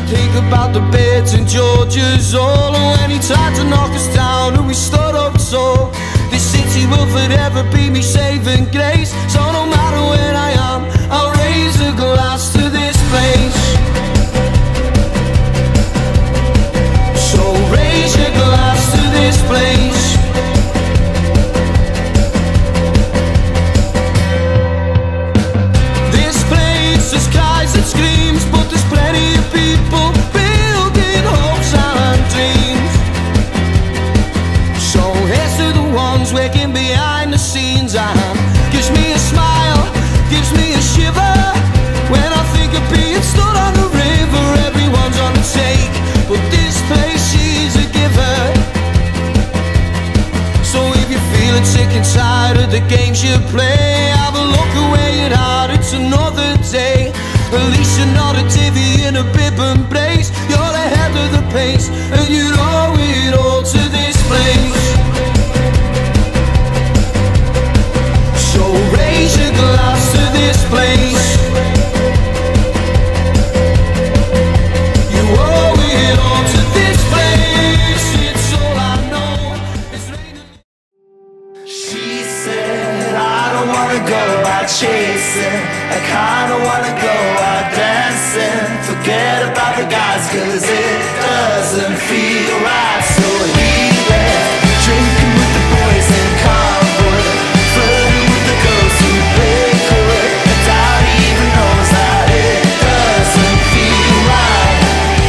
think about the beds in Georgia's all, and when he tried to knock us down and we stood up tall. This city will forever be me saving grace, so no matter where I am, I'll raise a glass to this place. So raise your glass to this place. This place, the skies that screams, but there's plenty of people building hopes and dreams. So here's to the ones working behind the scenes, and gives me a smile, gives me a shiver when I think of being stood on the river. Everyone's on the take, but this place is a giver. So if you're feeling sick and tired of the games you play, have a look away at heart, it's another day. At least you're not a divvy in a bib and brace. You're ahead of the pace, and you owe it all to this place. So raise your glass to this place. You owe it all to this place. It's all I know. It's raining. She said, I don't wanna go out chasing, I kinda wanna go out dancing. Forget about the guys, cause it doesn't feel right. So he left, drinking with the boys in Convoy, flirting with the girls who play coy. I doubt he even knows that it doesn't feel right.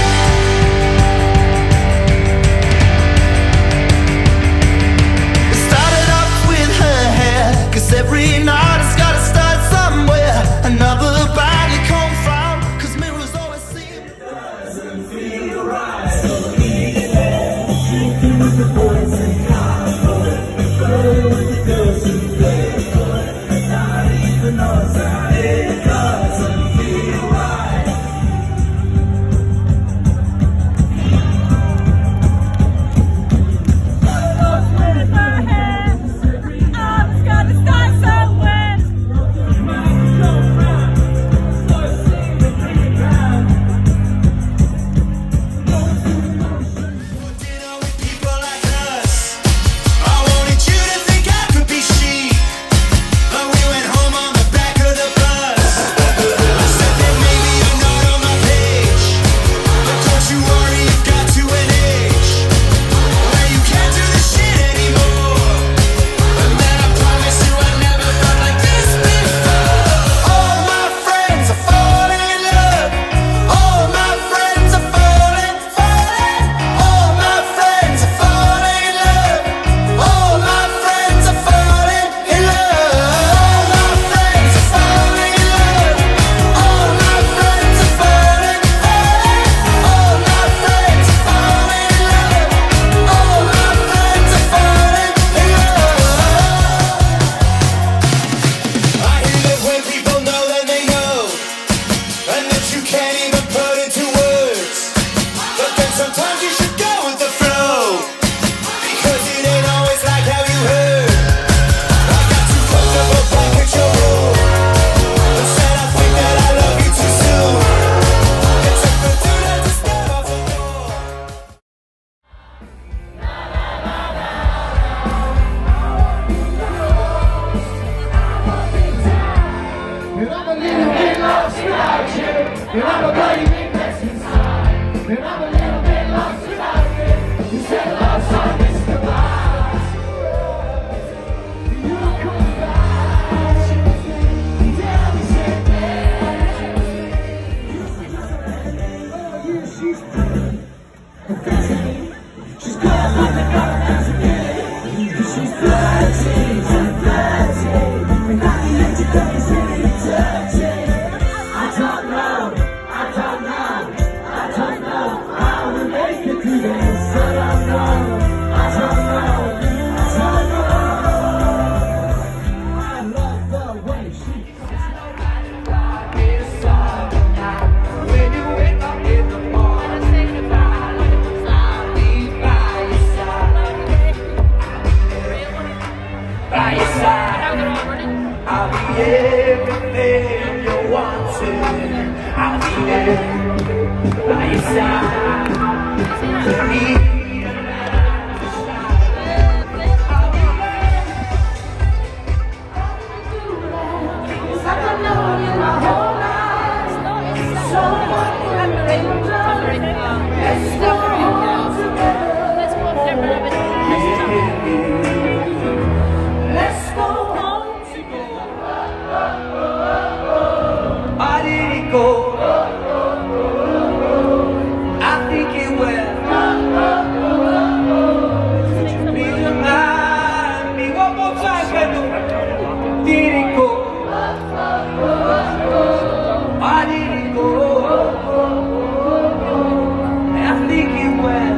It started off with her hair, cause every night it's gotta start somewhere. Another bag you come from, cause mirrors always seem it doesn't feel right. So he left, drinking with the boys in Convoy, flirting with the girls who play coy. I doubt he even knows that it doesn't feel right. Lost with my hands, I've got to start somewhere. Dinner with people like us. I wanted you to think I could be she, but we went home on the back of the bus. I said that maybe you're not on my page, but don't you worry, you've got to an age where you can't do this shit anymore. And then I promise you I never felt like this before. All my friends are falling in love. All my friends are falling. All my friends are falling in love. All my friends are falling in love. All my friends are falling in love. All my friends are falling. All my friends are falling in love. All my friends are falling in love. I hear that when people know that they know, and that you can't even put into words. But then sometimes you should go with the flow, because it ain't always like how you heard. I got too comfortable back at your room, and said I think that I love you too soon. It took the dude to step off the wall. And I'm a little bit lost without you. And I'm a bloody big mess inside. And I'm a little bit lost without you. You said love song is goodbye. You come back. Tell me something. She's pretty. She's good like the government's again. She's flirty and flirty. And I can let you go, it's really dirty. I don't know I'll be there by your side to be the last shot. I'll be there. Cause I've known you my whole life. So what can we do? Let's go home together. Let's go home together. Why did it go? I think it will. Please remind me one more time, Pedro. Did it go? Why did it go? I think it will.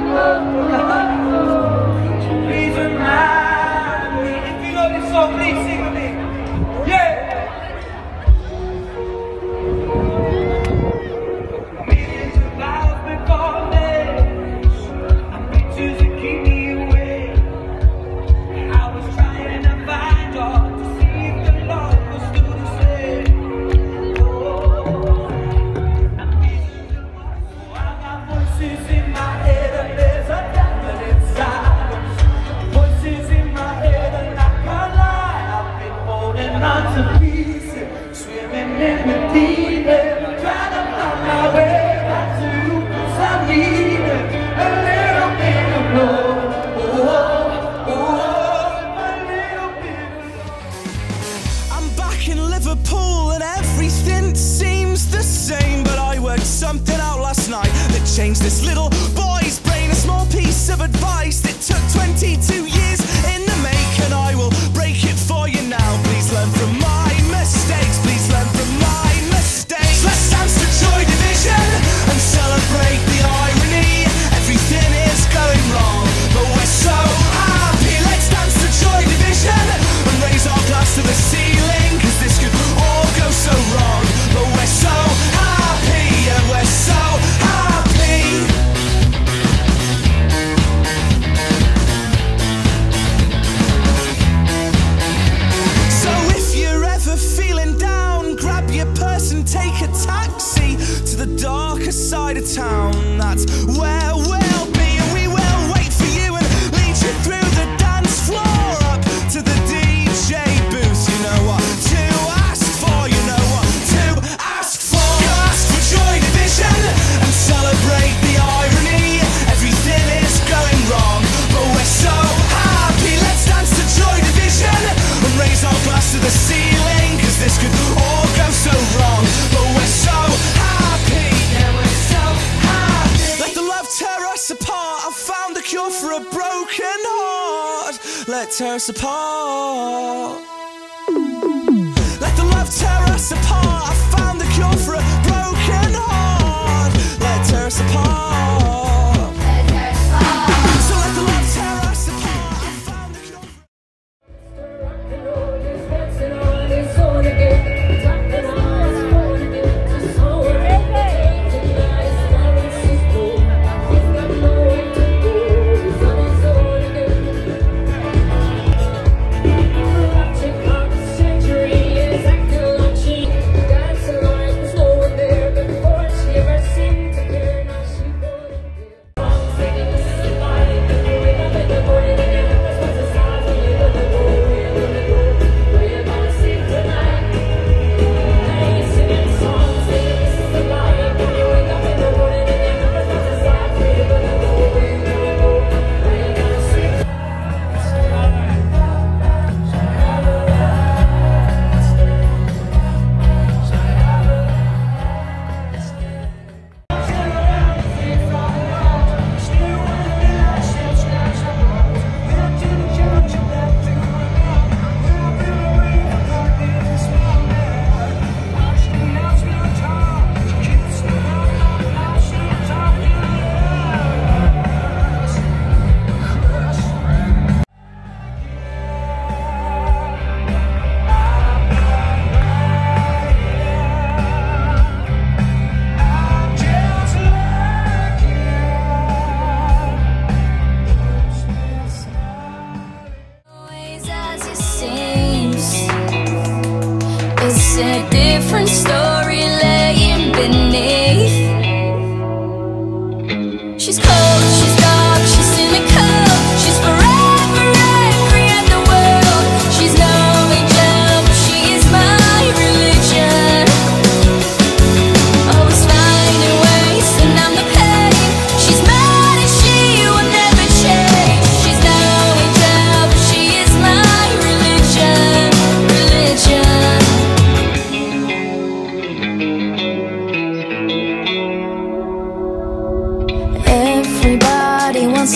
Please remind me. If you know this song, please sing with me. Yeah. Millions of hours been gone. I'm pictures that keep me awake. I was trying to find God to see if the love was still the same. I'm missing the one. I got voices in my head and there's a devil inside. Voices in my head and I can't lie. I've been holding on to pieces, swimming in the deep end, trying to find my way back to you. 'Cause I need a little bit of love. A little bit of love. I'm back in Liverpool and everything seems the same. But I worked something out last night that changed this little boy's brain. A small piece of advice that took 22 years in the make, and I will break it for you now. Please learn from my mistakes. Please learn from my mistakes. Let's dance to Joy Division and celebrate the irony. Everything is going wrong, but we're so happy. Let's dance to Joy Division and raise our glass to the ceiling. 'Cause this could all go so wrong, but we're so happy. Yeah, we're so happy. So if you're ever feeling down, grab your purse and take a taxi to the darker side of town. That's where we'll be, and we will wait for you and lead you through the dance floor up to the DJ booth. You know what to ask for, you know what to ask for. You ask for Joy Division and celebrate the irony. Everything is going wrong, but we're so happy. Let's dance to Joy Division and raise our glass to the ceiling. 'Cause this could all go so wrong, but we're so happy. Yeah, we're so happy. Let the love tear us apart. I found the cure for a broken heart. Let tear us apart. Let the love tear us apart. I found the cure for a broken heart. Let tear us apart. So let the love tear us apart. I found the cure. Century is acting like she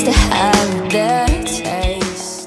just to have their taste.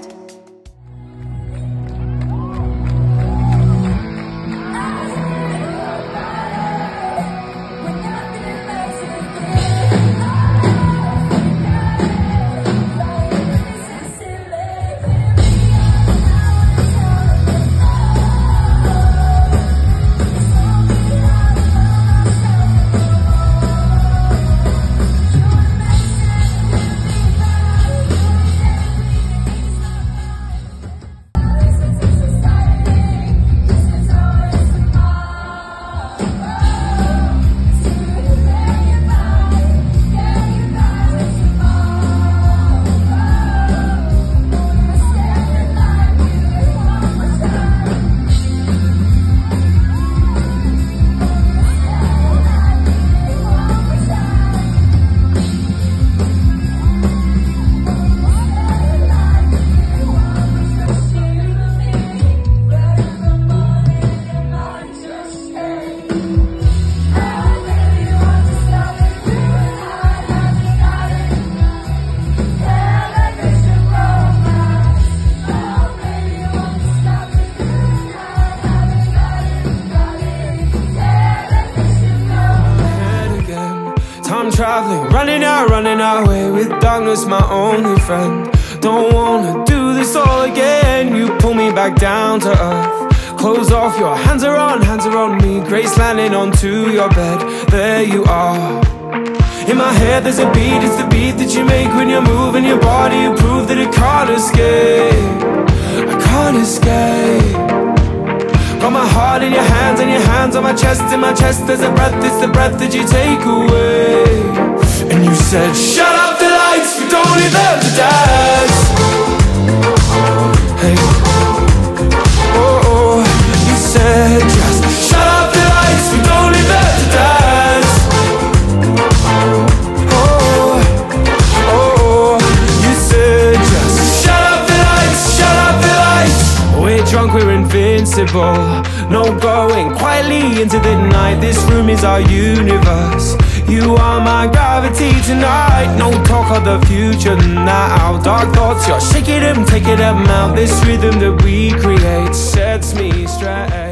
Traveling, running away with darkness, my only friend. Don't wanna do this all again. You pull me back down to earth. Close off, your hands are on me. Grace landing onto your bed. There you are. In my head there's a beat, it's the beat that you make when you're moving your body. You prove that it can't escape. I can't escape. Got my heart in your hands and your hands on my chest. In my chest there's a breath, it's the breath that you take away. And you said, shut up the lights, we don't need them to dance. Hey, oh, oh. You said, just shut up the lights, we don't need them to dance. Oh, oh, you said, just shut up the lights, shut up the lights. We're drunk, we're invincible. No going quietly into the night. This room is our universe. You are my gravity tonight. No talk of the future now. Dark thoughts, you're shaking them, taking them out. This rhythm that we create sets me straight.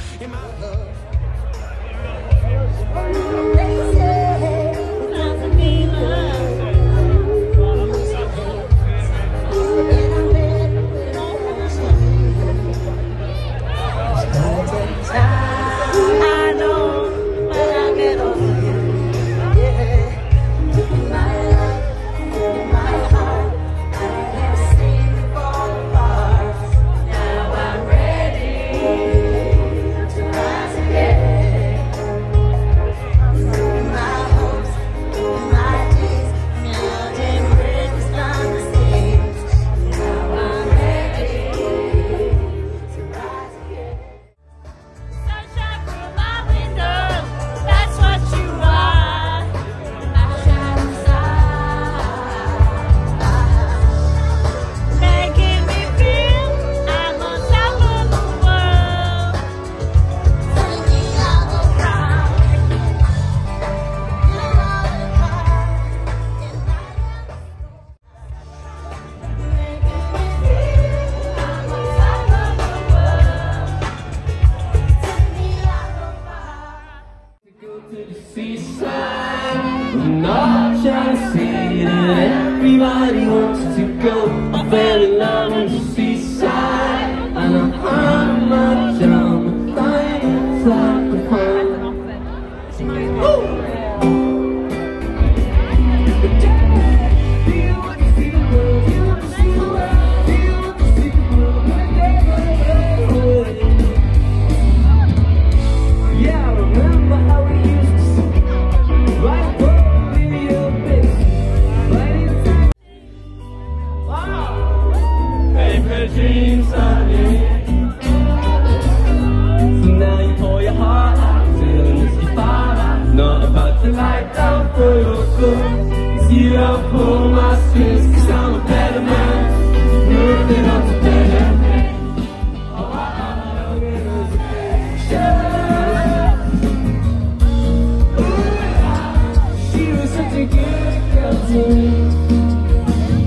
Everybody wants to go. I fell in love on the seaside, and I hung my drum, flying like a home. Yeah, I remember how we used to sing right above your face. Paper dreams on you. So now you pour your heart out to the whiskey fire. Not about to light down for your good. Cause you don't pull my strings, cause I'm a better man. Moving on to better men. She was such a good girl to me.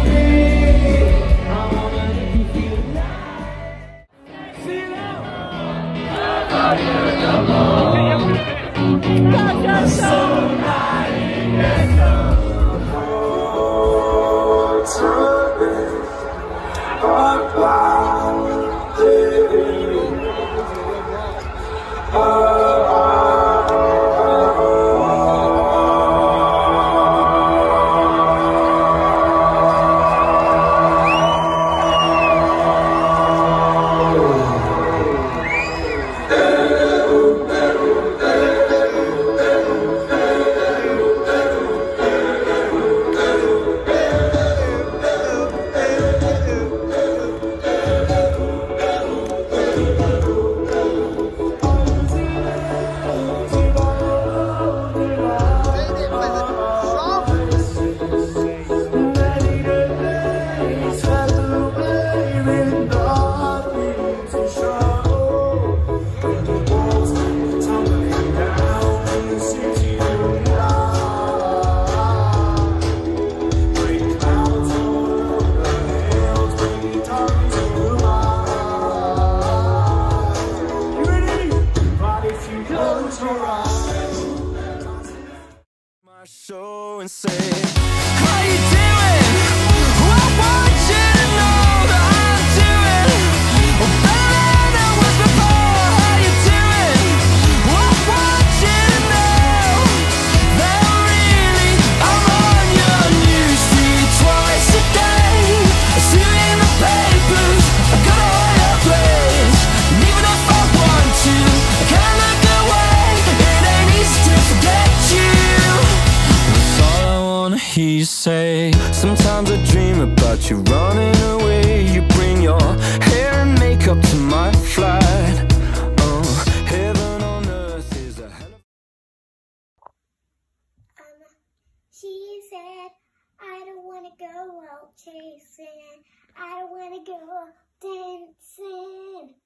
Show and say, how you doing? I want you to know that I'm doing better than I was before. How you doing? I want you to know that really I'm on your newsfeed twice a day. I see you in the papers, I got all your plays, and even if I want to, I can't look away. It ain't easy to forget you. He say, sometimes I dream about you running away. You bring your hair and makeup to my flight. Oh, heaven on earth is a hell of She said, I don't wanna go out chasing, I don't wanna go dancing.